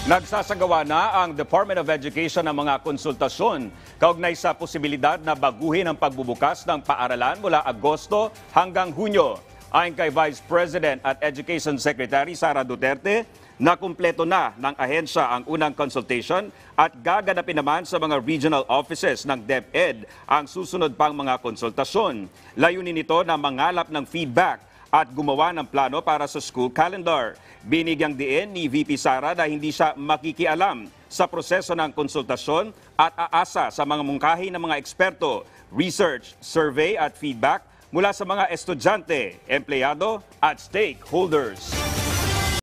Nagsasagawa na ang Department of Education ng mga konsultasyon kaugnay sa posibilidad na baguhin ang pagbubukas ng paaralan mula Agosto hanggang Hunyo. Ayon kay Vice President at Education Secretary Sara Duterte, nakumpleto na ng ahensya ang unang consultation at gaganapin naman sa mga regional offices ng DepEd ang susunod pang mga konsultasyon. Layunin nito na mangalap ng feedback at gumawa ng plano para sa school calendar. Binigyang diin ni VP Sara na hindi siya makikialam sa proseso ng konsultasyon at aasa sa mga mungkahi ng mga eksperto, research, survey at feedback mula sa mga estudyante, empleyado at stakeholders.